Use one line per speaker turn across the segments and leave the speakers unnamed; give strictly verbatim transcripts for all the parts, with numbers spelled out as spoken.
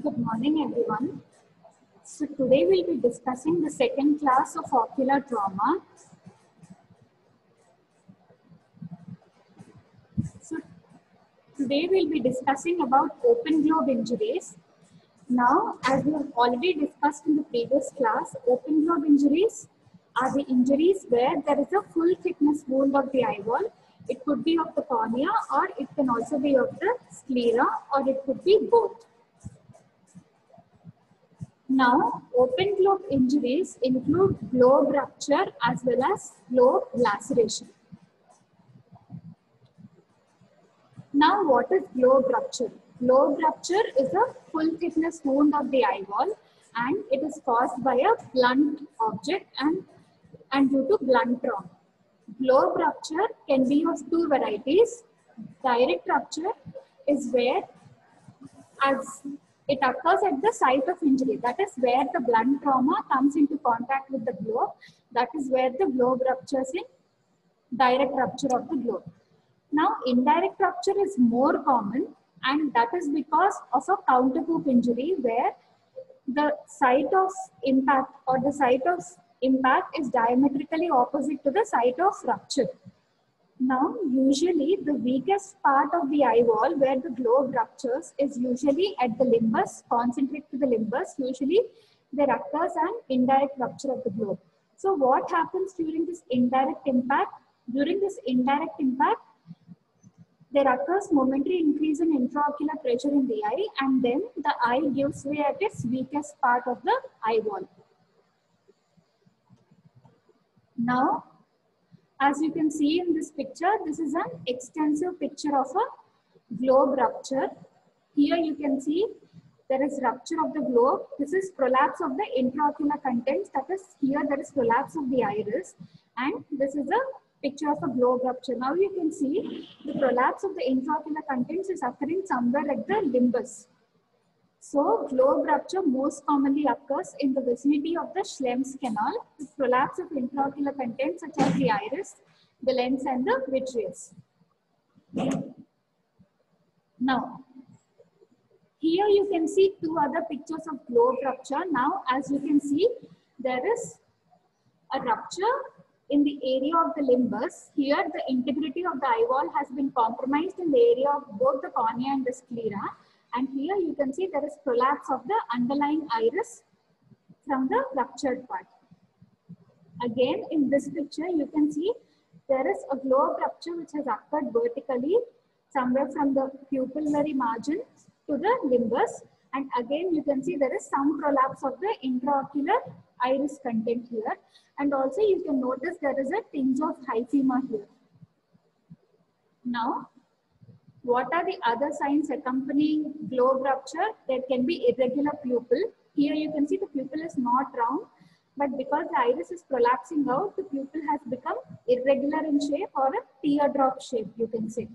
Good morning, everyone. So today we'll be discussing the second class of ocular trauma. So today we'll be discussing about open globe injuries. Now, as we have already discussed in the previous class, open globe injuries are the injuries where there is a full thickness wound of the eyeball. It could be of the cornea, or it can also be of the sclera, or it could be both. Now, open globe injuries include globe rupture as well as globe laceration. Now, what is globe rupture? Globe rupture is a full thickness wound of the eyeball, and it is caused by a blunt object and, and due to blunt trauma. Globe rupture can be of two varieties. Direct rupture is where as it occurs at the site of injury. That is where the blunt trauma comes into contact with the globe. That is where the globe ruptures in direct rupture of the globe. Now, indirect rupture is more common, and that is because of a counter hoop injury where the site of impact or the site of impact is diametrically opposite to the site of rupture. Now, usually the weakest part of the eyeball where the globe ruptures is usually at the limbus, concentric to the limbus. Usually there occurs an indirect rupture of the globe. So what happens during this indirect impact? During this indirect impact, there occurs momentary increase in intraocular pressure in the eye, and then the eye gives way at its weakest part of the eyeball. Now, as you can see in this picture, this is an extensive picture of a globe rupture. Here you can see there is rupture of the globe. This is prolapse of the intraocular contents. That is, here there is prolapse of the iris, and this is a picture of a globe rupture. Now you can see the prolapse of the intraocular contents is occurring somewhere at the limbus. So, globe rupture most commonly occurs in the vicinity of the Schlemm's canal with prolapse of intraocular contents such as the iris, the lens, and the vitreous. Now, here you can see two other pictures of globe rupture. Now, as you can see, there is a rupture in the area of the limbus. Here, the integrity of the eyeball has been compromised in the area of both the cornea and the sclera. And here you can see there is prolapse of the underlying iris from the ruptured part. Again, in this picture, you can see there is a globe rupture which has occurred vertically somewhere from the pupillary margin to the limbus. And again, you can see there is some prolapse of the intraocular iris content here. And also you can notice there is a tinge of hyphema here. Now, what are the other signs accompanying globe rupture? There can be irregular pupil. Here you can see the pupil is not round, but because the iris is prolapsing out, the pupil has become irregular in shape or a teardrop shape, you can say.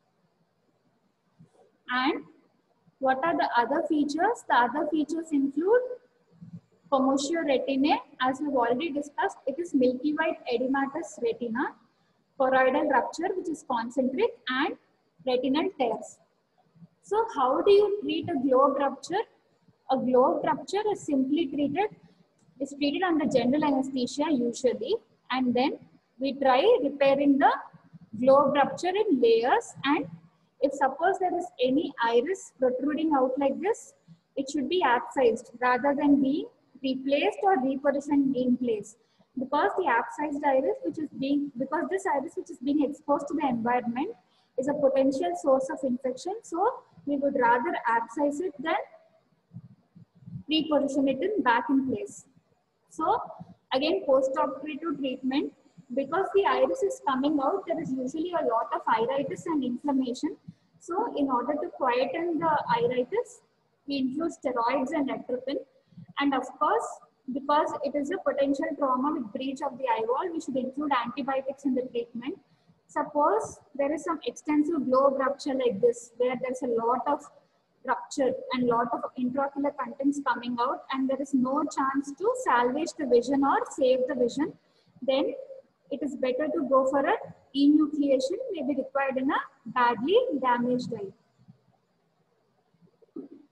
And what are the other features? The other features include commotio retinae. As we've already discussed, it is milky white edematous retina, choroidal rupture, which is concentric, and retinal tears. So how do you treat a globe rupture? A globe rupture is simply treated, is treated under general anesthesia usually, and then we try repairing the globe rupture in layers, and if suppose there is any iris protruding out like this, it should be abscised rather than being replaced or repositioned in place. Because the abscised iris which is being, because this iris which is being exposed to the environment is a potential source of infection. So we would rather abscise it than reposition it in back in place. So again, post-operative treatment, because the iris is coming out, there is usually a lot of iritis and inflammation. So in order to quieten the iritis, we include steroids and atropine. And of course, because it is a potential trauma with breach of the eyeball, we should include antibiotics in the treatment. Suppose there is some extensive globe rupture like this, where there's a lot of rupture and lot of intraocular contents coming out, and there is no chance to salvage the vision or save the vision, then it is better to go for a enucleation, may be required in a badly damaged eye.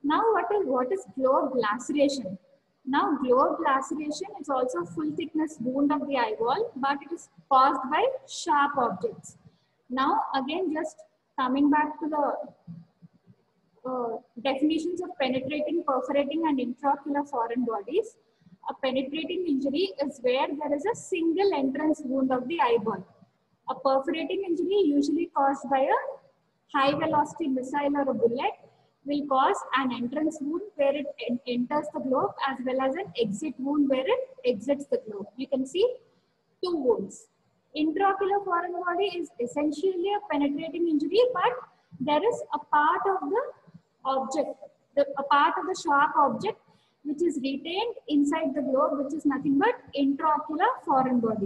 Now what is, what is globe laceration? Now globe laceration is also full thickness wound of the eyeball, but it is caused by sharp objects. Now again, just coming back to the uh, definitions of penetrating, perforating and intraocular foreign bodies. A penetrating injury is where there is a single entrance wound of the eyeball. A perforating injury, usually caused by a high velocity missile or a bullet, will cause an entrance wound where it en enters the globe, as well as an exit wound where it exits the globe. You can see two wounds. Intraocular foreign body is essentially a penetrating injury, but there is a part of the object, the, a part of the sharp object which is retained inside the globe, which is nothing but intraocular foreign body.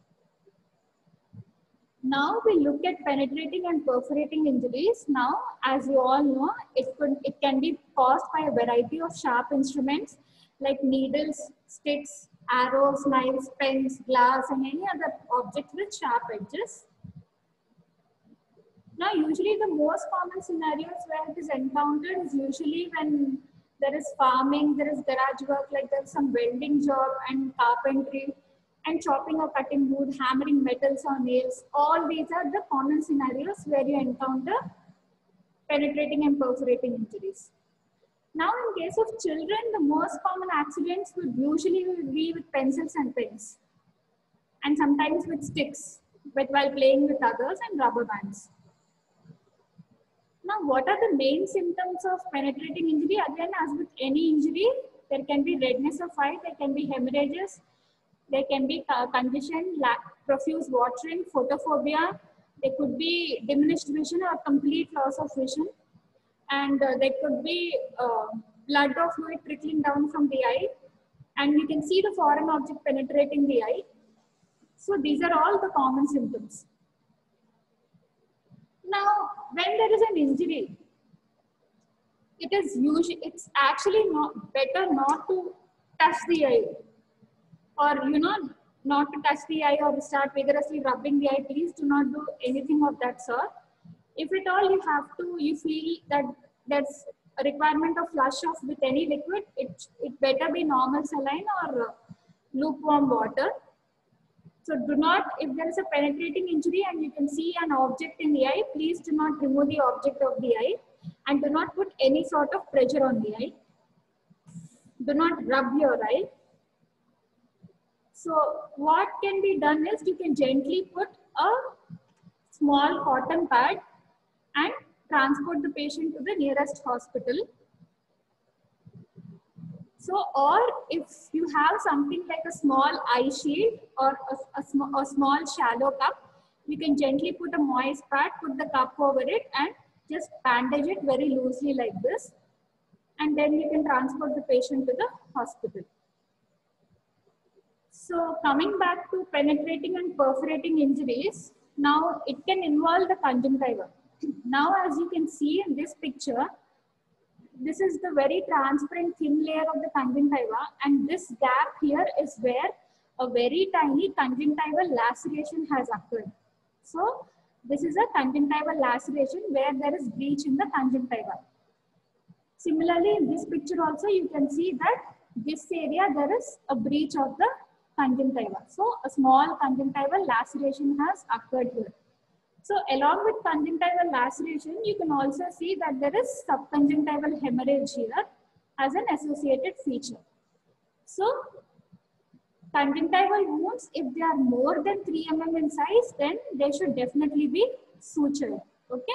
Now we look at penetrating and perforating injuries. Now, as you all know, it could it can be caused by a variety of sharp instruments like needles, sticks, arrows, knives, pens, glass, and any other object with sharp edges. Now, usually the most common scenarios where it is encountered is usually when there is farming, there is garage work, like there's some welding job and carpentry, and chopping or cutting wood, hammering metals or nails. All these are the common scenarios where you encounter penetrating and perforating injuries. Now, in case of children, the most common accidents would usually be with pencils and pens, and sometimes with sticks, but while playing with others, and rubber bands. Now, what are the main symptoms of penetrating injury? Again, as with any injury, there can be redness of eye, there can be hemorrhages, there can be condition, lack, profuse watering, photophobia. There could be diminished vision or complete loss of vision. And uh, there could be uh, blood or fluid trickling down from the eye. And you can see the foreign object penetrating the eye. So these are all the common symptoms. Now, when there is an injury, it is usually, it's actually not better not to touch the eye. Or, you know, not to touch the eye or start vigorously rubbing the eye. Please do not do anything of that sort. If at all you have to, you feel that there's a requirement of flush off with any liquid, it, it better be normal saline or uh, lukewarm water. So do not, if there is a penetrating injury and you can see an object in the eye, please do not remove the object of the eye and do not put any sort of pressure on the eye. Do not rub your eye. So what can be done is you can gently put a small cotton pad and transport the patient to the nearest hospital. So, or if you have something like a small eye shield or a, a, sm a small shallow cup, you can gently put a moist pad, put the cup over it and just bandage it very loosely like this. And then you can transport the patient to the hospital. So coming back to penetrating and perforating injuries, now it can involve the conjunctiva. Now as you can see in this picture, this is the very transparent thin layer of the conjunctiva, and this gap here is where a very tiny conjunctival laceration has occurred. So this is a conjunctival laceration where there is breach in the conjunctiva. Similarly, in this picture also you can see that this area there is a breach of the conjunctiva. So a small conjunctival laceration has occurred here. So along with conjunctival laceration, you can also see that there is subconjunctival hemorrhage here as an associated feature. So conjunctival wounds, if they are more than three millimeters in size, then they should definitely be sutured. Okay.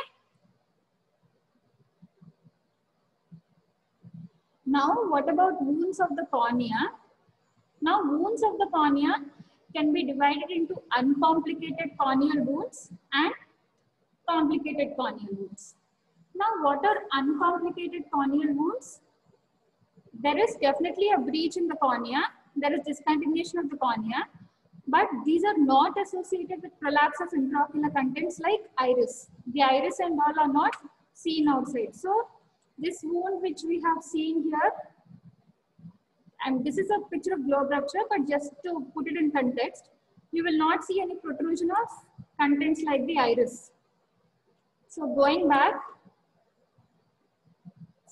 Now, what about wounds of the cornea? Now, wounds of the cornea can be divided into uncomplicated corneal wounds and complicated corneal wounds. Now, what are uncomplicated corneal wounds? There is definitely a breach in the cornea. There is discontinuation of the cornea, but these are not associated with prolapse of intraocular contents like iris. The iris and all are not seen outside. So, this wound which we have seen here, and this is a picture of globe rupture, but just to put it in context, you will not see any protrusion of contents like the iris. So going back,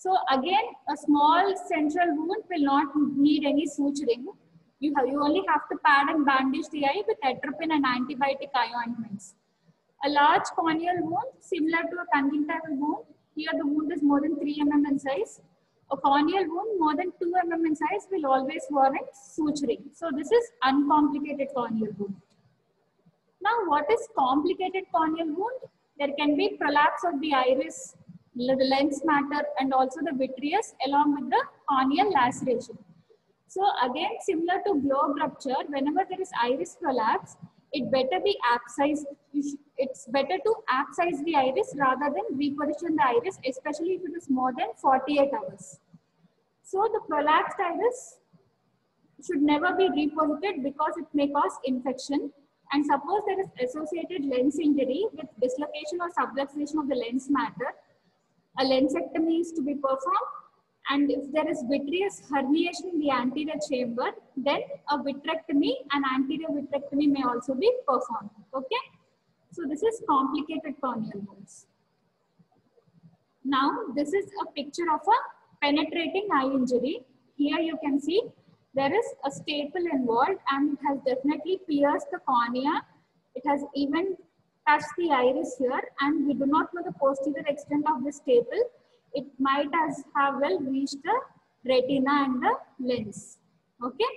So again, a small central wound will not need any suturing. You, have, you only have to pad and bandage the eye with atropine and antibiotic eye ointments. A large corneal wound, similar to a conjunctival wound, here the wound is more than three millimeters in size. A corneal wound more than two millimeters in size will always warrant suturing. So this is uncomplicated corneal wound. Now what is complicated corneal wound? There can be prolapse of the iris, the lens matter, and also the vitreous along with the corneal laceration. So again, similar to globe rupture, whenever there is iris prolapse, it better be apsized. It's better to apsize the iris rather than reposition the iris, especially if it is more than forty-eight hours. So the prolapsed iris should never be reposited because it may cause infection. And suppose there is associated lens injury with dislocation or subluxation of the lens matter, a lensectomy is to be performed. And if there is vitreous herniation in the anterior chamber, then a vitrectomy and anterior vitrectomy may also be performed. Okay. So this is complicated corneal wounds. Now this is a picture of a penetrating eye injury. Here you can see there is a staple involved and it has definitely pierced the cornea. It has even touched the iris here, and we do not know the posterior extent of the staple. It might as have well reached the retina and the lens. Okay.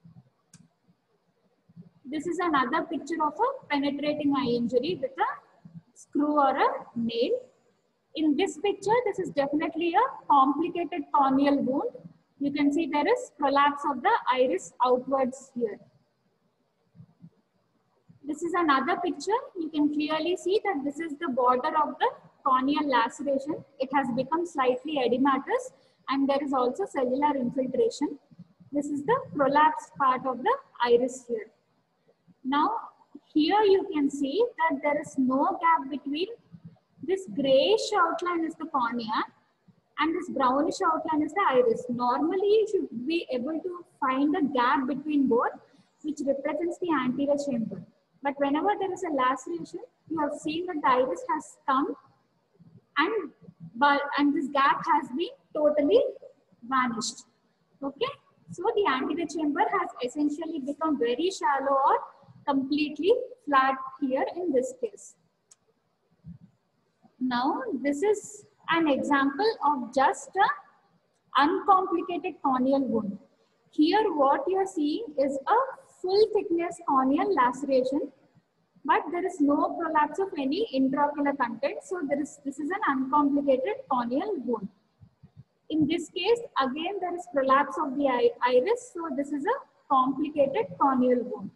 This is another picture of a penetrating eye injury with a screw or a nail. In this picture, this is definitely a complicated corneal wound. You can see there is prolapse of the iris outwards here. This is another picture. You can clearly see that this is the border of the corneal laceration. It has become slightly edematous and there is also cellular infiltration. This is the prolapsed part of the iris here. Now, here you can see that there is no gap between this grayish outline is the cornea and this brownish outline is the iris. Normally, you should be able to find a gap between both, which represents the anterior chamber. But whenever there is a laceration, you have seen that the iris has come and, but, and this gap has been totally vanished. Okay. So the anterior chamber has essentially become very shallow or completely flat here in this case. Now, this is an example of just an uncomplicated corneal wound. Here, what you are seeing is a full thickness corneal laceration, but there is no prolapse of any intraocular content. So, there is this is an uncomplicated corneal wound. In this case, again, there is prolapse of the iris. So, this is a complicated corneal wound.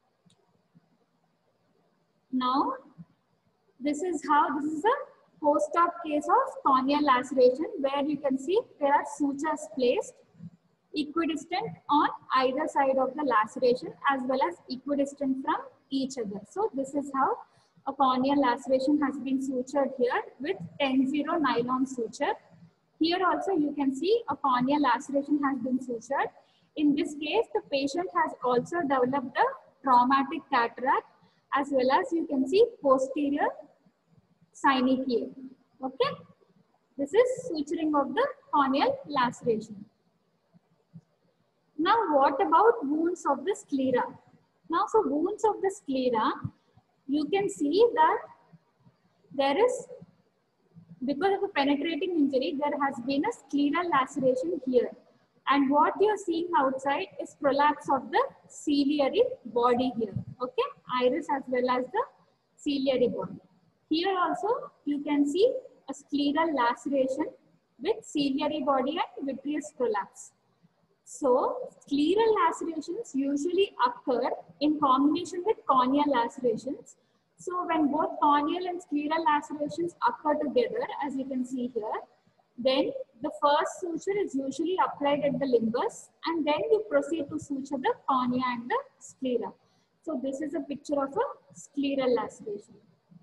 Now, this is how, this is a post-op case of corneal laceration where you can see there are sutures placed equidistant on either side of the laceration as well as equidistant from each other. So, this is how a corneal laceration has been sutured here with ten zero nylon suture. Here also you can see a corneal laceration has been sutured. In this case, the patient has also developed a traumatic cataract as well as you can see posterior synechia. Okay. This is suturing of the corneal laceration. Now, what about wounds of the sclera? Now, for wounds of the sclera, you can see that there is, because of a penetrating injury, there has been a scleral laceration here. And what you are seeing outside is prolapse of the ciliary body here. Okay, iris as well as the ciliary body. Here also, you can see a scleral laceration with ciliary body and vitreous prolapse. So, scleral lacerations usually occur in combination with corneal lacerations. So, when both corneal and scleral lacerations occur together, as you can see here, then the first suture is usually applied at the limbus and then you proceed to suture the cornea and the sclera. So, this is a picture of a scleral laceration.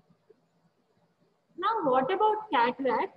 Now, what about cataract?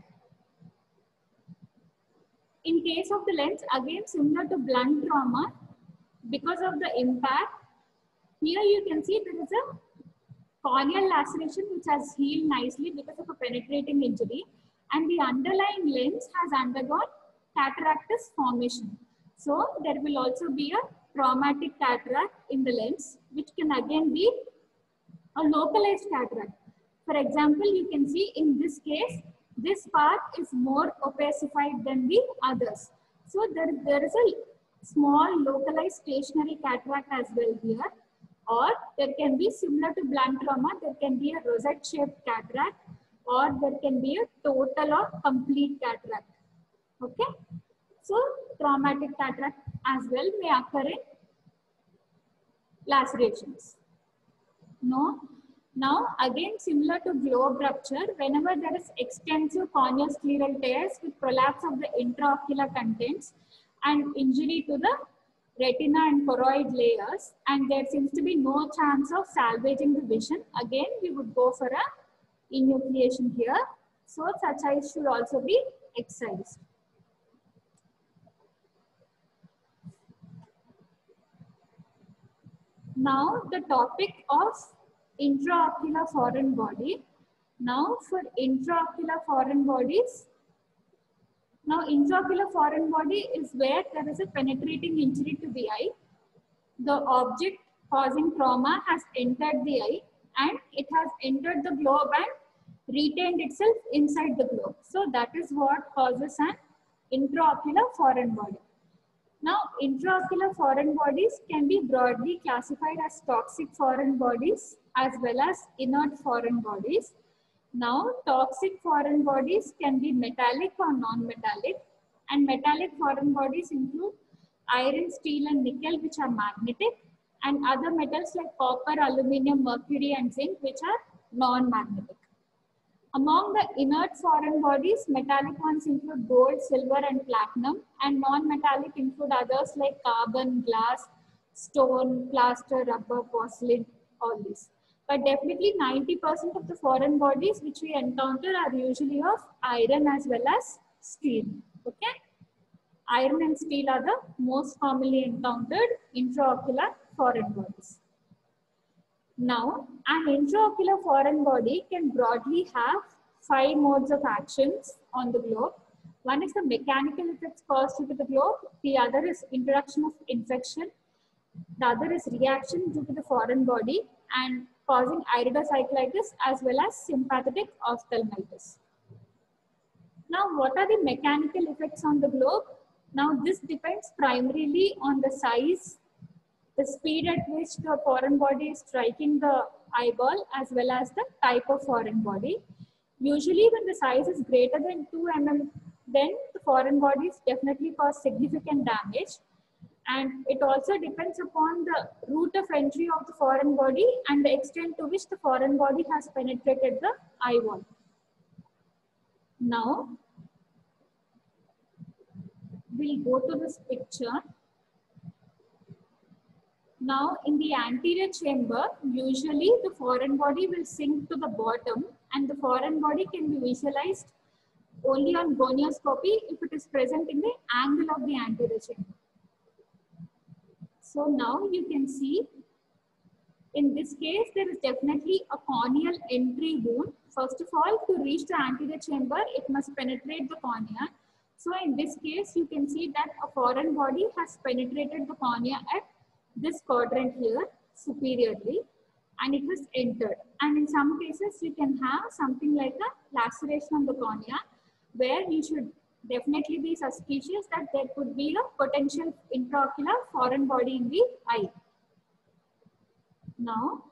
In case of the lens, again similar to blunt trauma, because of the impact, here you can see there is a corneal laceration which has healed nicely because of a penetrating injury. and the underlying lens has undergone cataractous formation. So there will also be a traumatic cataract in the lens, which can again be a localized cataract. For example, you can see in this case, this part is more opacified than the others. So there, there is a small localized stationary cataract as well here. Or there can be similar to blunt trauma, there can be a rosette shaped cataract, or there can be a total or complete cataract. Okay. So traumatic cataract as well may occur in lacerations. No. Now again, similar to globe rupture, whenever there is extensive corneoscleral tears with prolapse of the intraocular contents and injury to the retina and choroid layers, and there seems to be no chance of salvaging the vision, again we would go for a enucleation here. So such eyes should also be excised. Now the topic of intraocular foreign body. Now for intraocular foreign bodies, now intraocular foreign body is where there is a penetrating injury to the eye. The object causing trauma has entered the eye and it has entered the globe and retained itself inside the globe. So that is what causes an intraocular foreign body. Now, intraocular foreign bodies can be broadly classified as toxic foreign bodies as well as inert foreign bodies. Now, toxic foreign bodies can be metallic or non-metallic, and metallic foreign bodies include iron, steel and nickel, which are magnetic, and other metals like copper, aluminum, mercury and zinc, which are non-magnetic. Among the inert foreign bodies, metallic ones include gold, silver and platinum, and non-metallic include others like carbon, glass, stone, plaster, rubber, porcelain, all these. But definitely ninety percent of the foreign bodies which we encounter are usually of iron as well as steel. Okay? Iron and steel are the most commonly encountered intraocular foreign bodies. Now, an intraocular foreign body can broadly have five modes of actions on the globe. One is the mechanical effects caused due to the globe. The other is introduction of infection. The other is reaction due to the foreign body and causing iridocyclitis as well as sympathetic ophthalmitis. Now, what are the mechanical effects on the globe? Now, this depends primarily on the size, the speed at which the foreign body is striking the eyeball as well as the type of foreign body. Usually when the size is greater than two millimeters, then the foreign bodies definitely cause significant damage. And it also depends upon the route of entry of the foreign body and the extent to which the foreign body has penetrated the eye wall. Now, we'll go to this picture. Now, in the anterior chamber, usually the foreign body will sink to the bottom and the foreign body can be visualized only on gonioscopy if it is present in the angle of the anterior chamber. So now you can see, in this case, there is definitely a corneal entry wound. First of all, to reach the anterior chamber, it must penetrate the cornea. So in this case, you can see that a foreign body has penetrated the cornea at this quadrant here superiorly and it has entered. And in some cases, you can have something like a laceration on the cornea where you should definitely be suspicious that there could be a potential intraocular foreign body in the eye. Now,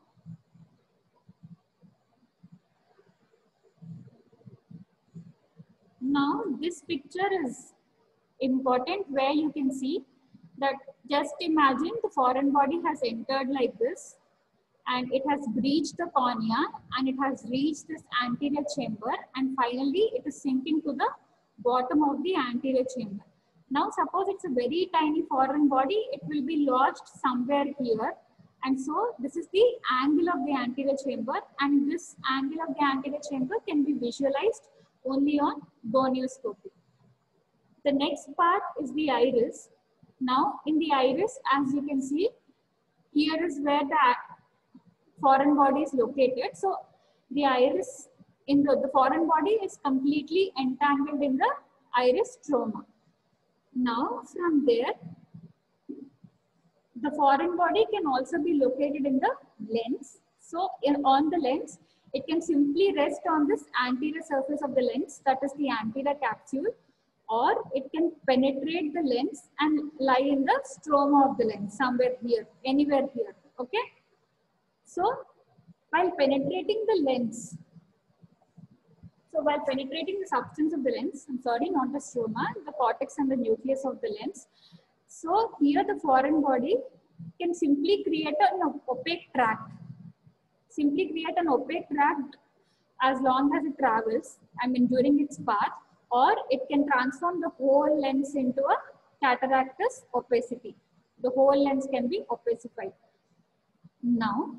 now this picture is important where you can see that just imagine the foreign body has entered like this and it has breached the cornea and it has reached this anterior chamber and finally it is sinking to the bottom of the anterior chamber. Now suppose it's a very tiny foreign body, it will be lodged somewhere here, and so this is the angle of the anterior chamber and this angle of the anterior chamber can be visualized only on gonioscopy. The next part is the iris. Now in the iris, as you can see, here is where the foreign body is located. So the iris in the, the foreign body is completely entangled in the iris stroma. Now from there, the foreign body can also be located in the lens. So in, on the lens, it can simply rest on this anterior surface of the lens, that is the anterior capsule, or it can penetrate the lens and lie in the stroma of the lens, somewhere here, anywhere here, okay? So while penetrating the lens, so while penetrating the substance of the lens, I'm sorry, not the stroma, the cortex and the nucleus of the lens. So here the foreign body can simply create an opaque tract. Simply create an opaque tract as long as it travels, I mean during its path, or it can transform the whole lens into a cataractous opacity. The whole lens can be opacified. Now,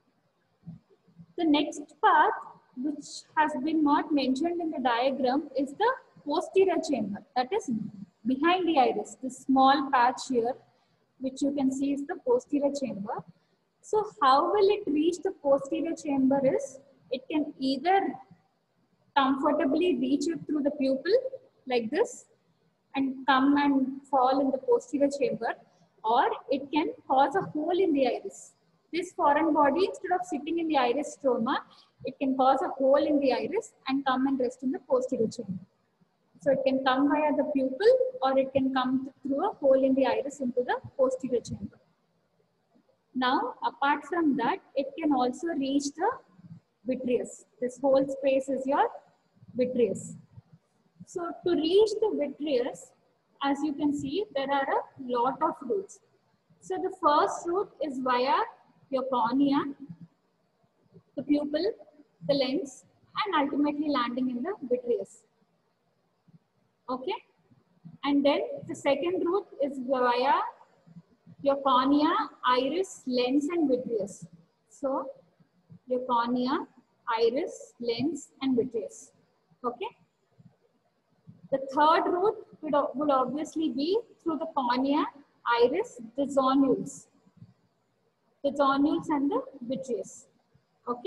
the next part which has been not mentioned in the diagram is the posterior chamber, that is behind the iris. This small patch here, which you can see, is the posterior chamber. So how will it reach the posterior chamber is, it can either comfortably reach it through the pupil like this and come and fall in the posterior chamber, or it can cause a hole in the iris. This foreign body, instead of sitting in the iris stroma, it can cause a hole in the iris and come and rest in the posterior chamber. So it can come via the pupil, or it can come through a hole in the iris into the posterior chamber. Now, apart from that, it can also reach the vitreous. This whole space is your vitreous. So to reach the vitreous, as you can see, there are a lot of routes. So the first route is via your cornea, the pupil, the lens, and ultimately landing in the vitreous. Okay? And then the second route is via your cornea, iris, lens, and vitreous. So your cornea, iris, lens, and vitreous. Okay? The third route would, would obviously be through the cornea, iris, the zonules. The zonules and the vitreous. Okay?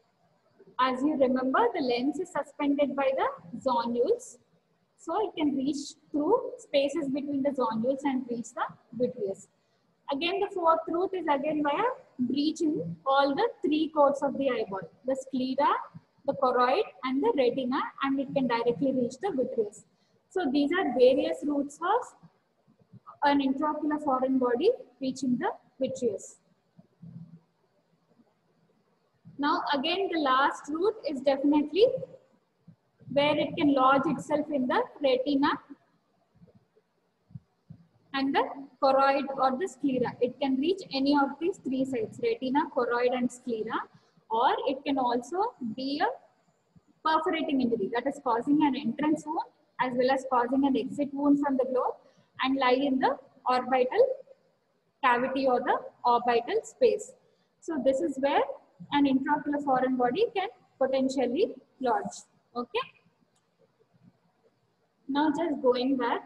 As you remember, the lens is suspended by the zonules. So it can reach through spaces between the zonules and reach the vitreous. Again, the fourth route is again via breaching all the three coats of the eyeball, the sclera, the choroid, and the retina, and it can directly reach the vitreous. So these are various routes of an intraocular foreign body reaching the vitreous. Now again, the last route is definitely where it can lodge itself in the retina and the choroid or the sclera. It can reach any of these three sites, retina, choroid, and sclera, or it can also be a perforating injury, that is causing an entrance wound as well as causing an exit wound from the globe and lie in the orbital cavity or the orbital space. So this is where an intraocular foreign body can potentially lodge. Okay. Now just going back.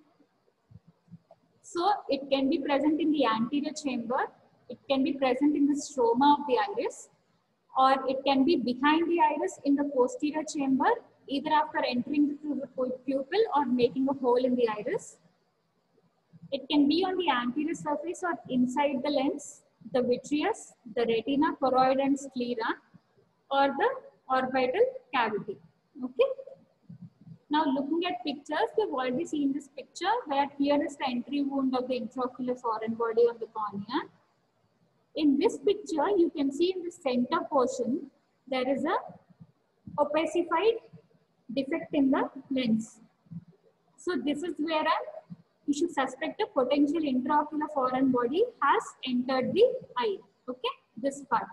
So it can be present in the anterior chamber, it can be present in the stroma of the iris, or it can be behind the iris in the posterior chamber, either after entering through the pupil or making a hole in the iris. It can be on the anterior surface or inside the lens, the vitreous, the retina, choroid, and sclera, or the orbital cavity. Okay. Now looking at pictures, we've already seen this picture where here is the entry wound of the intraocular foreign body on the cornea. In this picture, you can see in the center portion, there is a opacified defect in the lens. So this is where a, you should suspect a potential intraocular foreign body has entered the eye. Okay, this part.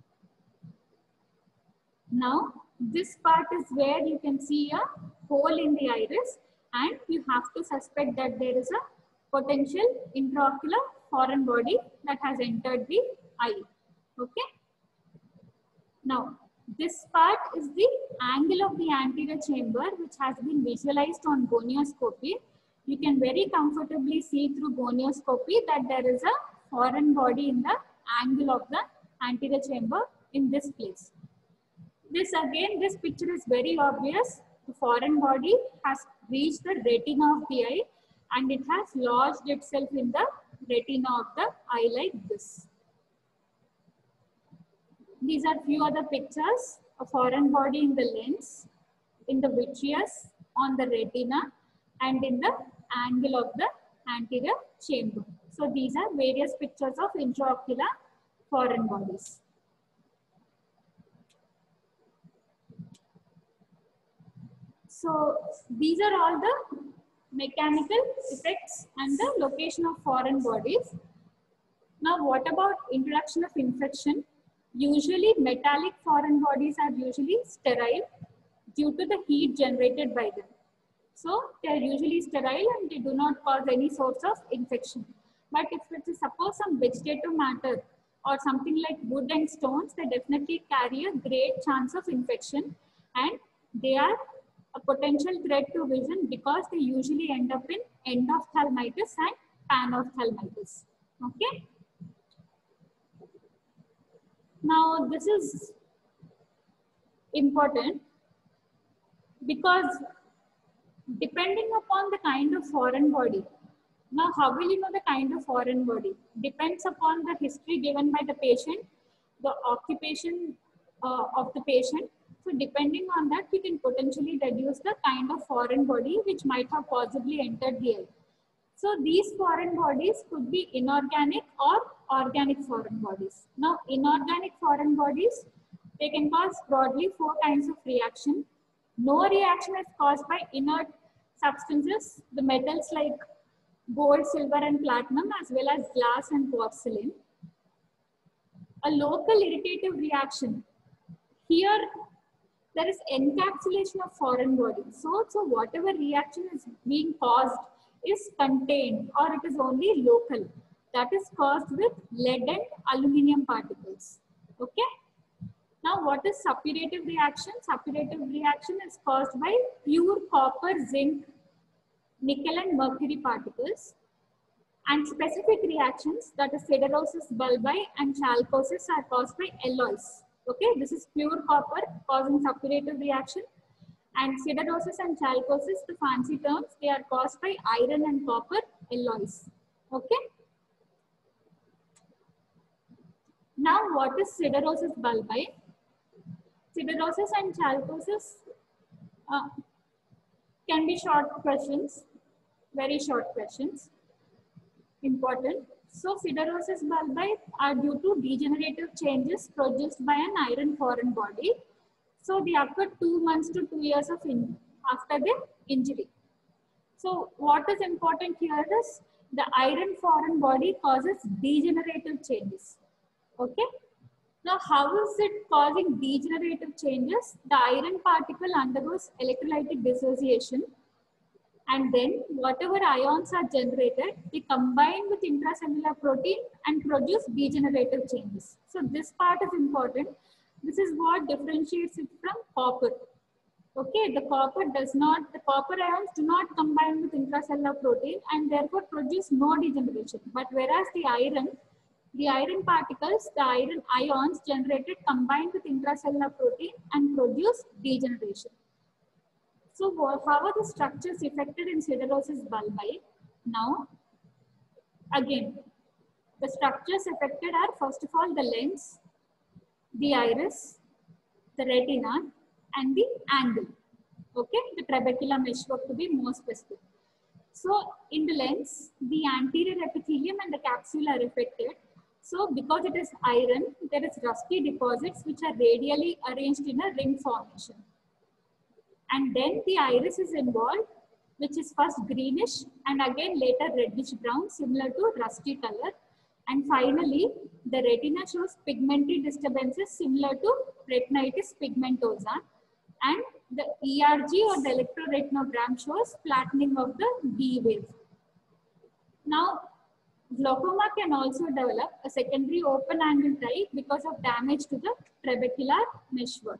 Now, this part is where you can see a hole in the iris, and you have to suspect that there is a potential intraocular foreign body that has entered the eye. Okay. Now, this part is the angle of the anterior chamber, which has been visualized on gonioscopy. You can very comfortably see through gonioscopy that there is a foreign body in the angle of the anterior chamber in this place. This again, this picture is very obvious. The foreign body has reached the retina of the eye and it has lodged itself in the retina of the eye like this. These are few other pictures. A foreign body in the lens, in the vitreous, on the retina, and in the angle of the anterior chamber. So these are various pictures of intraocular foreign bodies. So these are all the mechanical effects and the location of foreign bodies. Now what about introduction of infection? Usually metallic foreign bodies are usually sterile due to the heat generated by them. So they are usually sterile and they do not cause any sorts of infection. But if it is suppose some vegetative matter or something like wood and stones, they definitely carry a great chance of infection and they are a potential threat to vision because they usually end up in endophthalmitis and panophthalmitis. Okay. Now this is important because depending upon the kind of foreign body, now how will you know the kind of foreign body? Depends upon the history given by the patient, the occupation uh, of the patient. So depending on that, we can potentially deduce the kind of foreign body which might have possibly entered the eye. So these foreign bodies could be inorganic or organic foreign bodies. Now inorganic foreign bodies, they can cause broadly four kinds of reaction. No reaction is caused by inert substances, the metals like gold, silver and platinum as well as glass and porcelain. A local irritative reaction. Here there is encapsulation of foreign bodies. So, so whatever reaction is being caused is contained or it is only local. That is caused with lead and aluminum particles. Okay. Now what is suppurative reaction? Suppurative reaction is caused by pure copper, zinc, nickel and mercury particles. And specific reactions, that is siderosis bulbi and chalcosis, are caused by alloys. Okay, this is pure copper causing suppurative reaction. And siderosis and chalcosis, the fancy terms, they are caused by iron and copper alloys. Okay. Now what is siderosis bulbi? Siderosis and chalcosis uh, can be short questions, very short questions. Important. So siderosis bulbi are due to degenerative changes produced by an iron foreign body. So they occur two months to two years of in, after the injury. So what is important here is the iron foreign body causes degenerative changes. Okay. Now how is it causing degenerative changes? The iron particle undergoes electrolytic dissociation. And then whatever ions are generated, they combine with intracellular protein and produce degenerative changes. So this part is important. This is what differentiates it from copper. Okay, the copper does not, the copper ions do not combine with intracellular protein and therefore produce no degeneration. But whereas the iron, the iron particles, the iron ions generated combine with intracellular protein and produce degeneration. So how are the structures affected in siderosis bulbi? Now, again, the structures affected are first of all the lens, the iris, the retina and the angle. Okay, the trabecular meshwork to be more specific. So in the lens, the anterior epithelium and the capsule are affected. So because it is iron, there is rusty deposits which are radially arranged in a ring formation. And then the iris is involved, which is first greenish and again later reddish brown, similar to rusty color. And finally, the retina shows pigmented disturbances similar to retinitis pigmentosa. And the E R G or the electroretinogram shows flattening of the D wave. Now, glaucoma can also develop a secondary open angle type because of damage to the trabecular meshwork.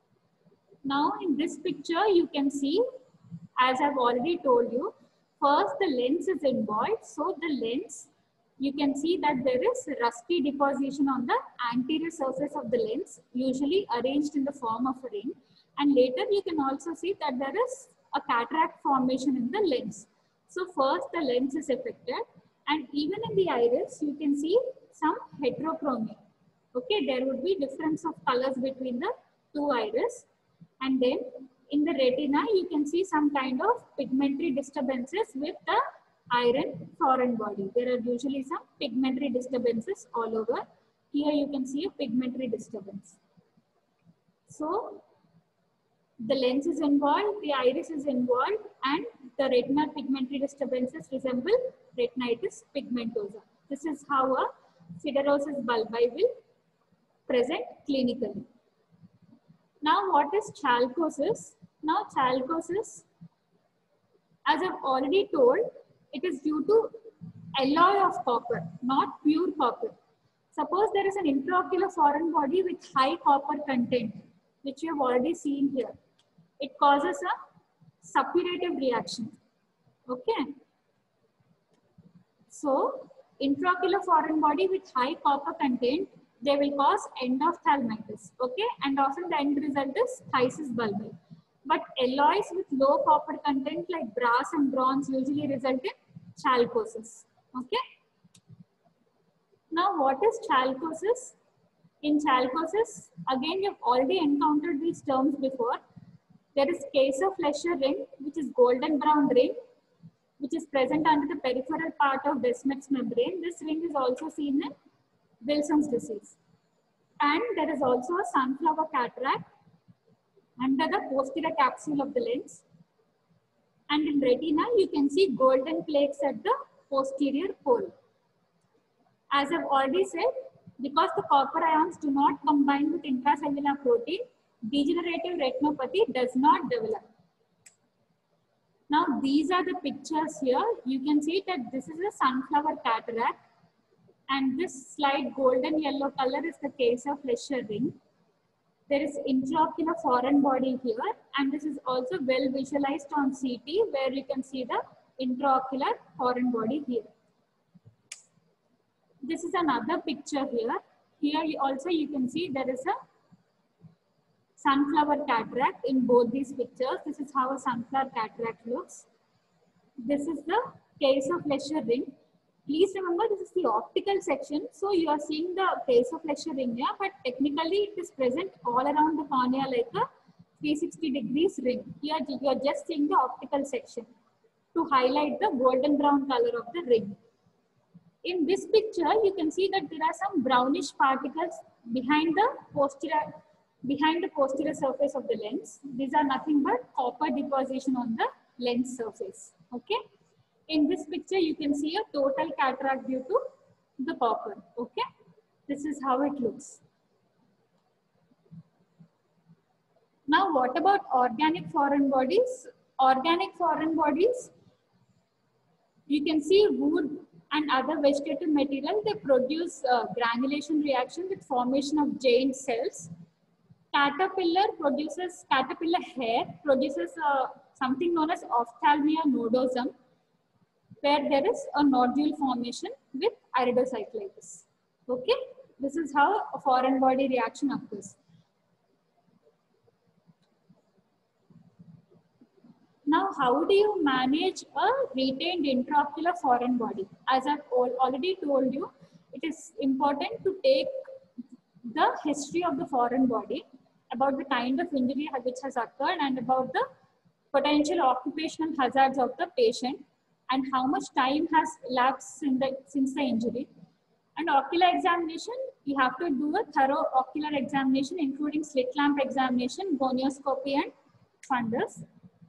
Now in this picture you can see, as I've already told you, first the lens is involved. So the lens, you can see that there is rusty deposition on the anterior surface of the lens, usually arranged in the form of a ring. And later you can also see that there is a cataract formation in the lens. So first the lens is affected, and even in the iris, you can see some heterochromia. Okay, there would be difference of colors between the two iris. And then in the retina, you can see some kind of pigmentary disturbances with the iron foreign body. There are usually some pigmentary disturbances all over. Here you can see a pigmentary disturbance. So the lens is involved, the iris is involved, and the retinal pigmentary disturbances resemble retinitis pigmentosa. This is how a siderosis bulbi will present clinically. Now, what is chalcosis? Now, chalcosis, as I've already told, it is due to alloy of copper, not pure copper. Suppose there is an intraocular foreign body with high copper content, which you have already seen here. It causes a suppurative reaction. Okay. So, intraocular foreign body with high copper content, they will cause endophthalmitis. Okay. And often the end result is phthisis bulbi. But alloys with low copper content like brass and bronze usually result in chalcosis. Okay. Now, what is chalcosis? In chalcosis, again, you've already encountered these terms before. There is Kayser-Fleischer ring, which is golden brown ring, which is present under the peripheral part of Descemet's membrane. This ring is also seen in Wilson's disease. And there is also a sunflower cataract under the posterior capsule of the lens. And in retina, you can see golden plaques at the posterior pole. As I've already said, because the copper ions do not combine with intracellular protein, degenerative retinopathy does not develop. Now, these are the pictures here. You can see that this is a sunflower cataract, and this slight golden yellow color is the Kayser-Fleischer ring. There is intraocular foreign body here, and this is also well visualized on C T, where you can see the intraocular foreign body here. This is another picture here. Here you also you can see there is a sunflower cataract in both these pictures. This is how a sunflower cataract looks. This is the Kayser-Fleischer ring. Please remember, this is the optical section. So you are seeing the Kayser-Fleischer ring here, but technically it is present all around the cornea like a three hundred sixty degrees ring. Here you are just seeing the optical section to highlight the golden brown color of the ring. In this picture, you can see that there are some brownish particles behind the posterior behind the posterior surface of the lens. These are nothing but copper deposition on the lens surface. Okay. In this picture, you can see a total cataract due to the copper. Okay. This is how it looks. Now, what about organic foreign bodies? Organic foreign bodies, you can see wood and other vegetative material, they produce uh, granulation reaction with formation of giant cells. Caterpillar produces, caterpillar hair produces uh, something known as ophthalmia nodosum, where there is a nodule formation with iridocyclitis. Okay, this is how a foreign body reaction occurs. Now, how do you manage a retained intraocular foreign body? As I've already told you, it is important to take the history of the foreign body, about the kind of injury which has occurred, and about the potential occupational hazards of the patient, and how much time has elapsed in the, since the injury. And ocular examination, you have to do a thorough ocular examination, including slit lamp examination, gonioscopy, and fundus.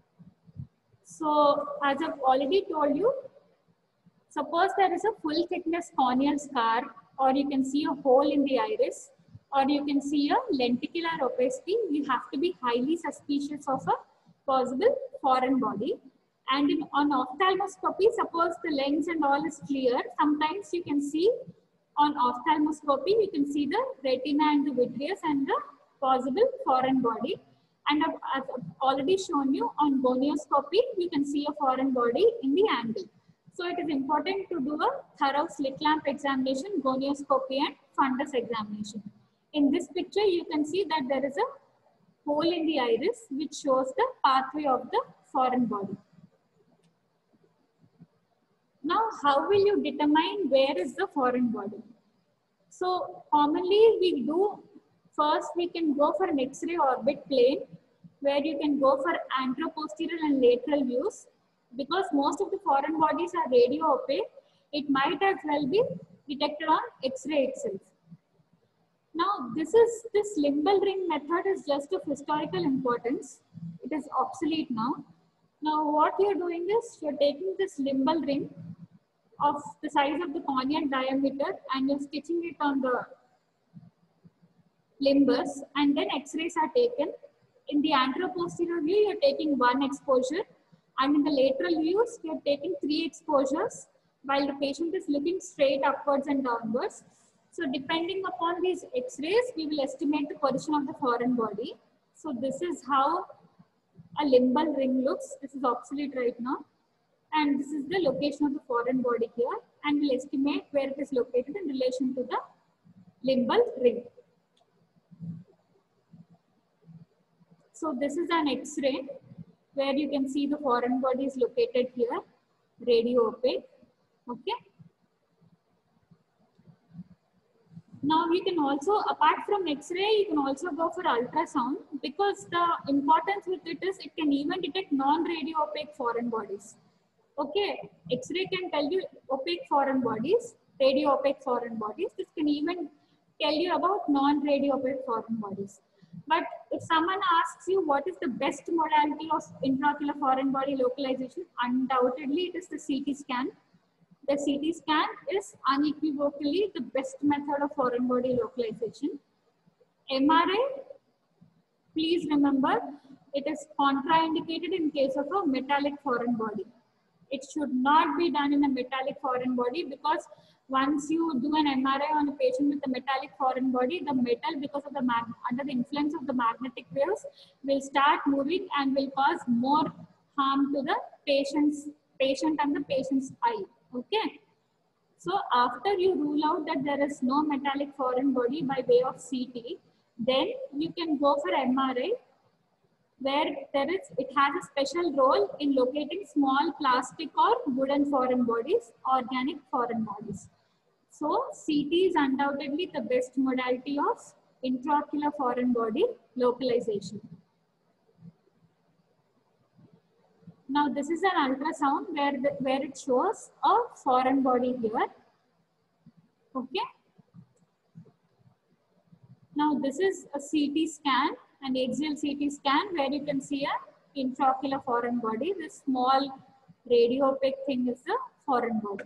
So, as I've already told you, suppose there is a full thickness corneal scar, or you can see a hole in the iris, or you can see a lenticular opacity, you have to be highly suspicious of a possible foreign body. And in, on ophthalmoscopy, suppose the lens and all is clear, sometimes you can see on ophthalmoscopy, you can see the retina and the vitreous and the possible foreign body. And I've, I've already shown you on gonioscopy, you can see a foreign body in the angle. So it is important to do a thorough slit lamp examination, gonioscopy and fundus examination. In this picture, you can see that there is a hole in the iris which shows the pathway of the foreign body. Now, how will you determine where is the foreign body? So commonly we do, first we can go for an X-ray orbit plane where you can go for anteroposterior and lateral views. Because most of the foreign bodies are radio opaque, it might as well be detected on X-ray itself. Now this is, this limbal ring method is just of historical importance. It is obsolete now. Now what you are doing is, you are taking this limbal ring of the size of the corneal diameter and you're stitching it on the limbus, and then X-rays are taken. In the anteroposterior view, you're taking one exposure, and in the lateral views, you're taking three exposures while the patient is looking straight upwards and downwards. So depending upon these X-rays, we will estimate the position of the foreign body. So this is how a limbal ring looks. This is obsolete right now. And this is the location of the foreign body here, and we'll estimate where it is located in relation to the limbal ring. So this is an X-ray where you can see the foreign body is located here, radio opaque. Okay. Now you can also, apart from X-ray, you can also go for ultrasound, because the importance with it is it can even detect non-radio opaque foreign bodies. Okay, X-ray can tell you opaque foreign bodies, radio opaque foreign bodies. This can even tell you about non-radio opaque foreign bodies. But if someone asks you what is the best modality of intraocular foreign body localization, undoubtedly it is the C T scan. The C T scan is unequivocally the best method of foreign body localization. M R I, please remember, it is contraindicated in case of a metallic foreign body. It should not be done in a metallic foreign body, because once you do an M R I on a patient with a metallic foreign body, the metal, because of the mag under the influence of the magnetic waves, will start moving and will cause more harm to the patient's patient and the patient's eye. Okay. So after you rule out that there is no metallic foreign body by way of C T, then you can go for M R I, where there is, it has a special role in locating small plastic or wooden foreign bodies, organic foreign bodies. So C T is undoubtedly the best modality of intraocular foreign body localization. Now this is an ultrasound where, the, where it shows a foreign body here. Okay. Now this is a C T scan, an axial C T scan, where you can see a intraocular foreign body. This small radio opaque thing is the foreign body.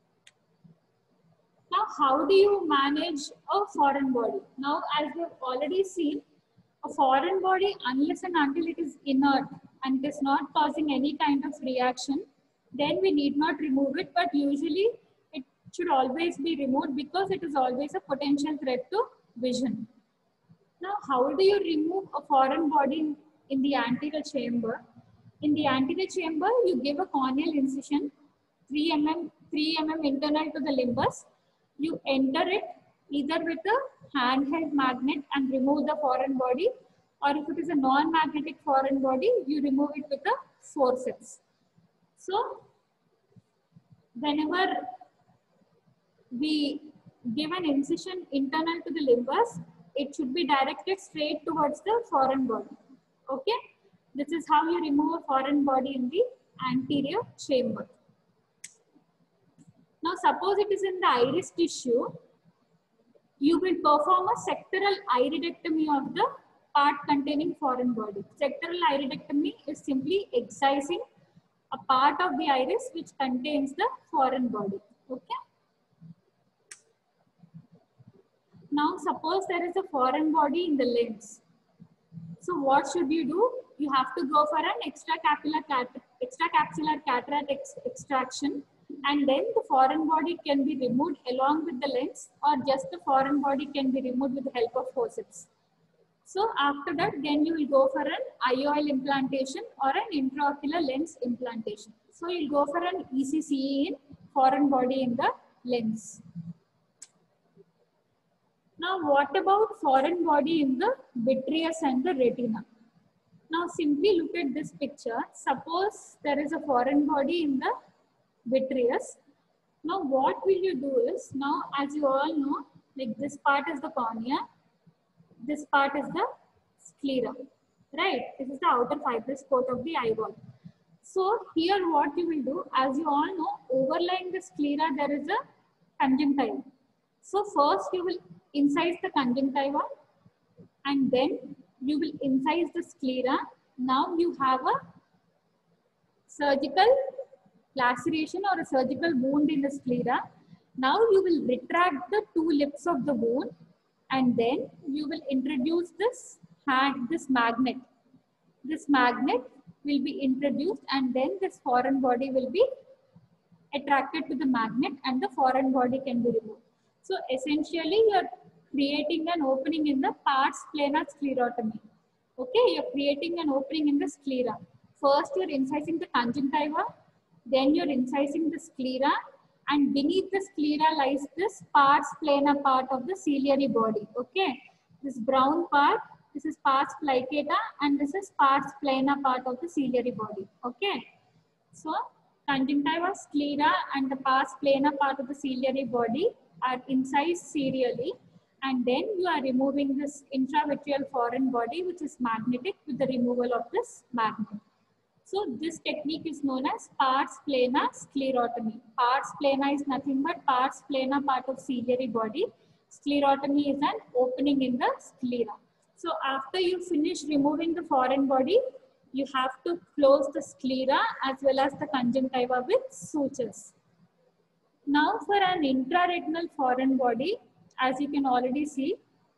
Now how do you manage a foreign body? Now, as we've already seen, a foreign body, unless and until it is inert and it is not causing any kind of reaction, then we need not remove it, but usually it should always be removed, because it is always a potential threat to vision. Now, how do you remove a foreign body in the anterior chamber? In the anterior chamber, you give a corneal incision, three millimeters, three millimeters internal to the limbus. You enter it either with a handheld magnet and remove the foreign body, or if it is a non-magnetic foreign body, you remove it with a forceps. So, whenever we give an incision internal to the limbus, it should be directed straight towards the foreign body. Okay, this is how you remove a foreign body in the anterior chamber. Now, suppose it is in the iris tissue, you will perform a sectoral iridectomy of the part containing foreign body. Sectoral iridectomy is simply excising a part of the iris which contains the foreign body. Okay. Now, suppose there is a foreign body in the lens. So, what should you do? You have to go for an extracapsular cat extracapsular cataract ex extraction, and then the foreign body can be removed along with the lens, or just the foreign body can be removed with the help of forceps. So after that, then you will go for an I O L implantation or an intraocular lens implantation. So you'll go for an E C C E in foreign body in the lens. Now what about foreign body in the vitreous and the retina? Now simply look at this picture. Suppose there is a foreign body in the vitreous. Now what will you do is, now as you all know, like this part is the cornea, this part is the sclera, right? This is the outer fibrous coat of the eyeball. So here what you will do, as you all know, overlying the sclera there is a conjunctiva. So first you will incise the conjunctiva and then you will incise the sclera. Now you have a surgical laceration or a surgical wound in the sclera. Now you will retract the two lips of the wound and then you will introduce this hand, this magnet. This magnet will be introduced and then this foreign body will be attracted to the magnet and the foreign body can be removed. So essentially you are creating an opening in the pars plana sclerotomy. Okay, you are creating an opening in the sclera. First you are incising the conjunctiva, then you are incising the sclera, and beneath the sclera lies this pars plana part of the ciliary body. Okay, this brown part, this is pars plicata and this is pars plana part of the ciliary body. Okay, so conjunctiva, sclera and the pars plana part of the ciliary body are incised serially, and then you are removing this intravitreal foreign body which is magnetic with the removal of this magnet. So this technique is known as pars plana sclerotomy. Pars plana is nothing but pars plana part of ciliary body. Sclerotomy is an opening in the sclera. So after you finish removing the foreign body, you have to close the sclera as well as the conjunctiva with sutures. Now for an intraretinal foreign body, as you can already see,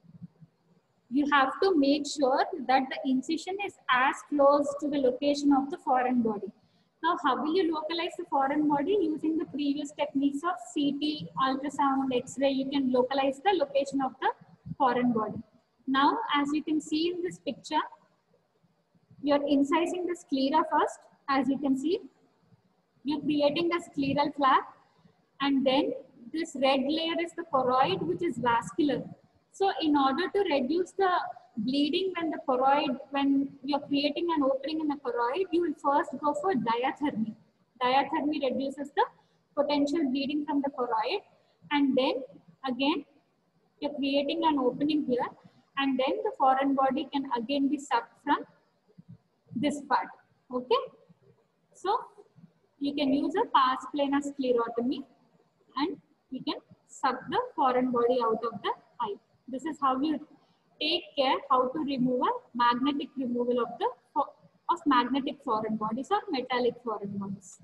you have to make sure that the incision is as close to the location of the foreign body. Now, how will you localize the foreign body? Using the previous techniques of C T, ultrasound, X-ray, you can localize the location of the foreign body. Now, as you can see in this picture, you're incising the sclera first. As you can see, you're creating the scleral flap, and then this red layer is the choroid, which is vascular. So in order to reduce the bleeding when the choroid, when you're creating an opening in the choroid, you will first go for diathermy. Diathermy reduces the potential bleeding from the choroid, and then again you're creating an opening here, and then the foreign body can again be sucked from this part. Okay, so you can use a pars plana sclerotomy and you can suck the foreign body out of the eye. This is how you take care how to remove a magnetic removal of the of magnetic foreign bodies or metallic foreign bodies.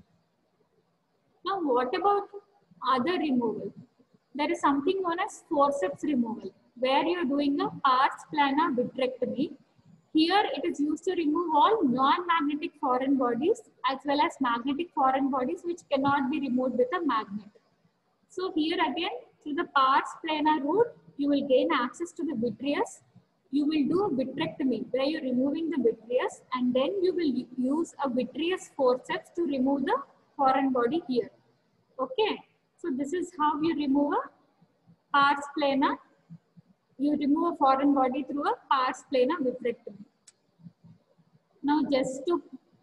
Now what about other removal? There is something known as forceps removal, where you are doing a pars plana vitrectomy. Here it is used to remove all non-magnetic foreign bodies as well as magnetic foreign bodies which cannot be removed with a magnet. So here again, through the pars plana route, you will gain access to the vitreous. You will do a vitrectomy where you're removing the vitreous, and then you will use a vitreous forceps to remove the foreign body here. Okay, so this is how you remove a pars plana. You remove a foreign body through a pars plana vitrectomy. Now just to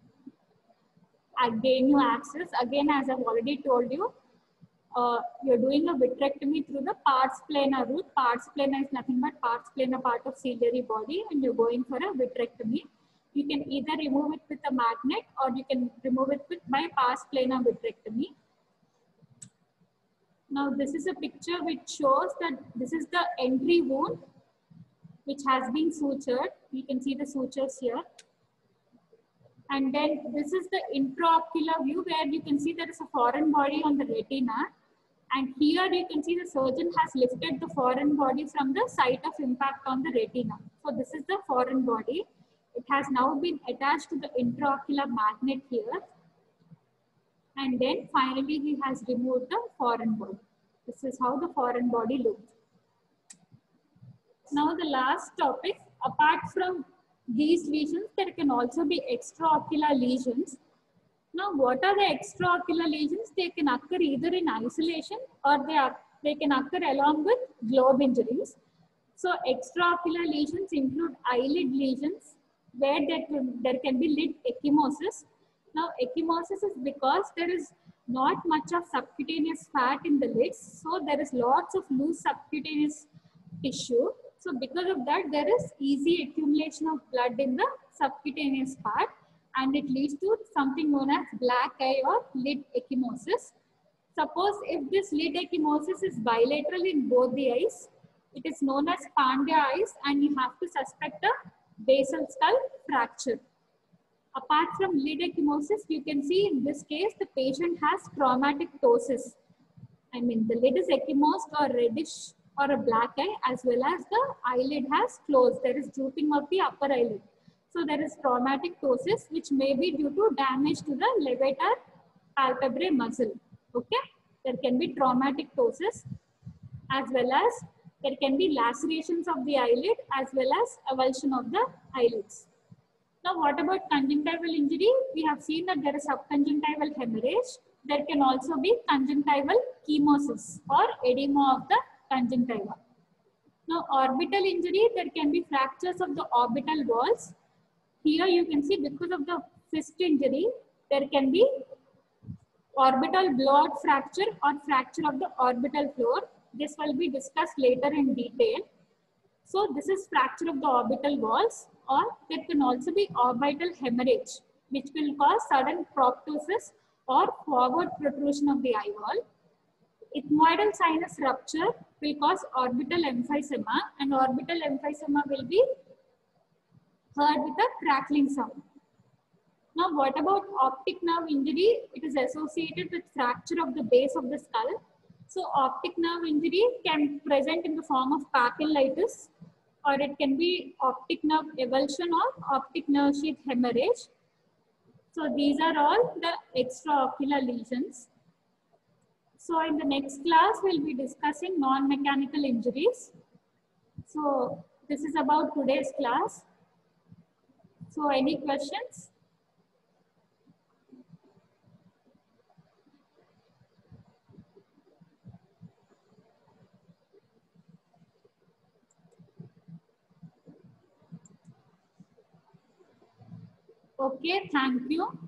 gain you access, again as I've already told you, Uh, you're doing a vitrectomy through the pars plana route. Pars plana is nothing but pars plana part of ciliary body, and you're going for a vitrectomy. You can either remove it with a magnet or you can remove it with by pars plana vitrectomy. Now this is a picture which shows that this is the entry wound which has been sutured. You can see the sutures here. And then this is the intraocular view where you can see there is a foreign body on the retina. And here you can see the surgeon has lifted the foreign body from the site of impact on the retina. So this is the foreign body. It has now been attached to the intraocular magnet here. And then finally he has removed the foreign body. This is how the foreign body looks. Now the last topic Apart from these lesions, there can also be extraocular lesions. Now, what are the extraocular lesions? They can occur either in isolation or they, are, they can occur along with globe injuries. So, extraocular lesions include eyelid lesions where there can, there can be lid ecchymosis. Now, ecchymosis is because there is not much of subcutaneous fat in the lids. So, there is lots of loose subcutaneous tissue. So, because of that, there is easy accumulation of blood in the subcutaneous part, and it leads to something known as black eye or lid ecchymosis. Suppose if this lid ecchymosis is bilateral in both the eyes, it is known as Pandya eyes, and you have to suspect a basal skull fracture. Apart from lid ecchymosis, you can see in this case the patient has traumatic ptosis. I mean, the lid is ecchymosed or reddish or a black eye, as well as the eyelid has closed. There is drooping of the upper eyelid. So there is traumatic ptosis, which may be due to damage to the levator palpebrae muscle. Okay, there can be traumatic ptosis, as well as there can be lacerations of the eyelid, as well as avulsion of the eyelids. Now, what about conjunctival injury? We have seen that there is subconjunctival hemorrhage. There can also be conjunctival chemosis or edema of the conjunctiva. Now, orbital injury, there can be fractures of the orbital walls. Here you can see because of the fist injury, there can be orbital blowout fracture or fracture of the orbital floor. This will be discussed later in detail. So this is fracture of the orbital walls, or there can also be orbital hemorrhage, which will cause sudden proptosis or forward protrusion of the eye wall. Ethmoidal sinus rupture will cause orbital emphysema, and orbital emphysema will be heard with a crackling sound. Now, what about optic nerve injury? It is associated with fracture of the base of the skull. So, optic nerve injury can present in the form of papillitis, or it can be optic nerve avulsion or optic nerve sheath hemorrhage. So, these are all the extraocular lesions. So, in the next class, we'll be discussing non-mechanical injuries. So, this is about today's class. So, any questions? Okay, thank you.